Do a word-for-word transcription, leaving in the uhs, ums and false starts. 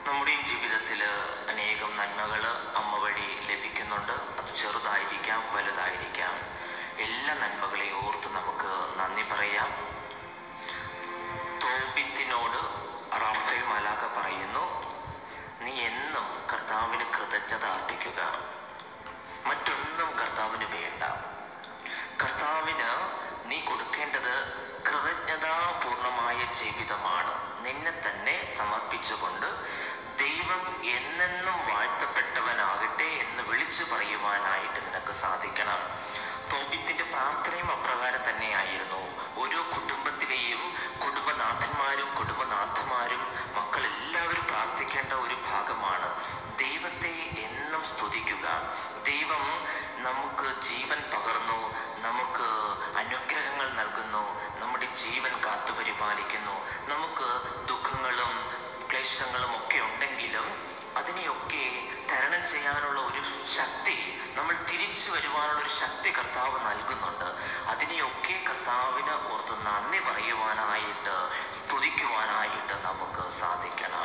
നമ്മുടെയും ജീവിതത്തിൽ അനേകം നന്മകൾ അമ്മ വഴി ലഭിക്കുന്നുണ്ട്. അത് ചെറുതായിരിക്കാം, വലുതായിരിക്കാം. എല്ലാ നന്മകളെയും ഓർത്ത് നമുക്ക് നന്ദി പറയാം. തോബിത്തിനോട് റാഫേൽ മാലാഖ പറയുന്നു, നീ എന്നും കർത്താവിന് കൃതജ്ഞത അർപ്പിക്കുക. മറ്റൊന്നും കർത്താവിന് വേണ്ട. കർത്താവിന് നീ കൊടുക്കേണ്ടത് കൃതജ്ഞതാപൂർണമായ ജീവിതമാണ്. നിന്നെ തന്നെ സമർപ്പിച്ചുകൊണ്ട് ദൈവം എന്നെന്നും വാഴ്ത്തപ്പെട്ടവനാകട്ടെ എന്ന് വിളിച്ചു പറയുവാനായിട്ട് നിനക്ക് സാധിക്കണം. തോബിത്തിന്റെ പ്രാർത്ഥനയും അപ്രകാരം തന്നെയായിരുന്നു. ഓരോ കുടുംബത്തിലെയും കുടുംബനാഥന്മാരും കുടുംബനാഥന്മാരും മക്കളെല്ലാവരും പ്രാർത്ഥിക്കേണ്ട ഒരു ഭാഗമാണ് ദൈവത്തെ എന്നും സ്തുതിക്കുക. ദൈവം നമുക്ക് ജീവൻ പകർന്നു, നമുക്ക് അനുഗ്രഹങ്ങൾ നൽകുന്നു, നമ്മുടെ ജീവൻ കാത്തുപരിപാലിക്കുന്നു. നമുക്ക് ദുഃഖങ്ങളും ക്ലേശങ്ങളും ഒക്കെ ഉണ്ടെങ്കിലും അതിനെയൊക്കെ തരണം ചെയ്യാനുള്ള ഒരു ശക്തി, നമ്മൾ തിരിച്ചു വരുവാനുള്ള ഒരു ശക്തി കർത്താവ് നൽകുന്നുണ്ട്. അതിനെയൊക്കെ കർത്താവിന് ഓർത്ത് നന്ദി പറയുവാനായിട്ട്, സ്തുതിക്കുവാനായിട്ട് നമുക്ക് സാധിക്കണം.